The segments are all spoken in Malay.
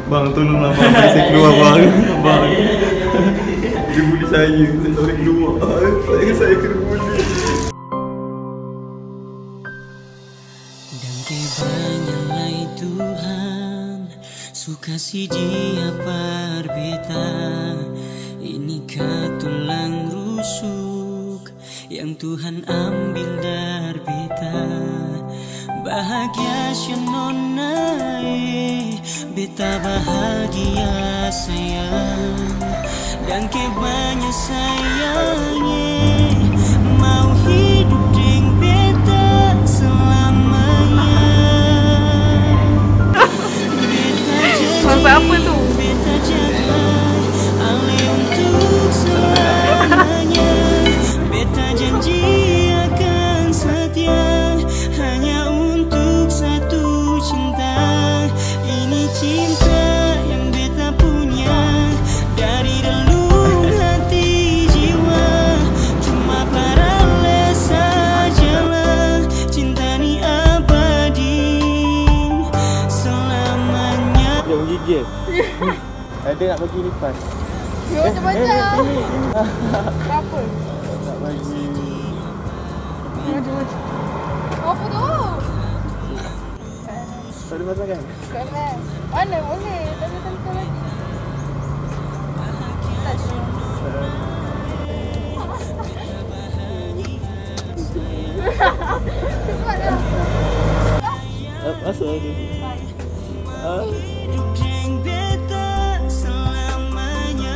Bang, tolonglah bang, saya keluar bang. Bang, dia bully saya boleh keluar. Saya kena bully. Dan kebanyalah Tuhan suka si dia parbeta. Inikah tulang rusuk yang Tuhan ambil dari beta. Bahagia syenonai, beta bahagia sayang. Dan kebanyakan sayangnya mau hidup dengan beta selamanya. Masa apa tu? Beta jaga ale untuk selamanya. Beta janji akan setia hanya untuk satu cinta. Ini cinta yang beta punya dari relung hati jiwa. Cuma paralel sajalah, cinta ni abadi selamanya. Dia menggigil. Ada nak bagi lipas. Ya macam-macam. Berapa? Nak bagi. Macam-macam. Apa tu? Tak ada masalah kan? Kalah. Mana boleh? Tak ada tentu lagi. Tak ada. Cepat dah. Masuk lagi. Hidup dengan beta selamanya.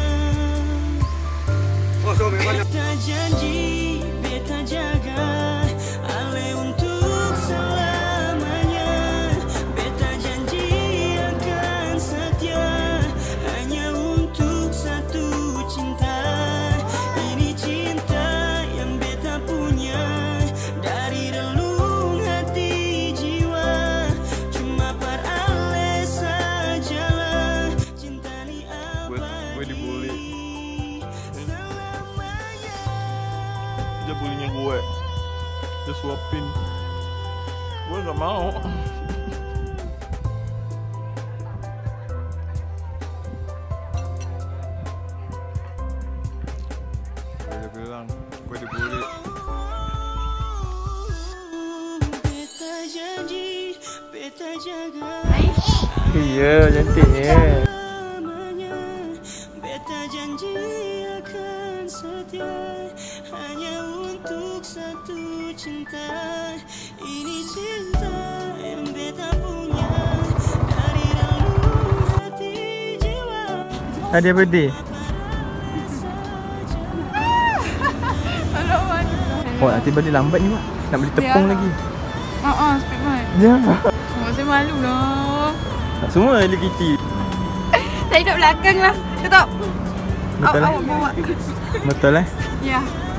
Beta janji, beta jaga ale untuk selamanya. Beta janji akan setia hanya untuk satu cinta. Ini cinta yang beta punya dari relung hati jiwa. Cuma paralel sajalah, cinta ni Gue dibully. selamanya. Dia bullynya gue. Dia suapin. Gue gak mau. Dia bilang gue dibully. Beta janji, beta jaga Iya, cantiknya. selamanya. Beta janji akan setia hanya untuk satu cinta. Ini cinta yang beta punya dari relung hati jiwa. Hadiah birthday. Alamak. Oh, nanti birthday lambat ni mak. Nak beli tepung Ya. lagi. Speed man. Ya. Saya malu lah. Semua Hello Kitty. Saya duduk belakang lah. Tetap. Betul Awak bawa. Betul Ya.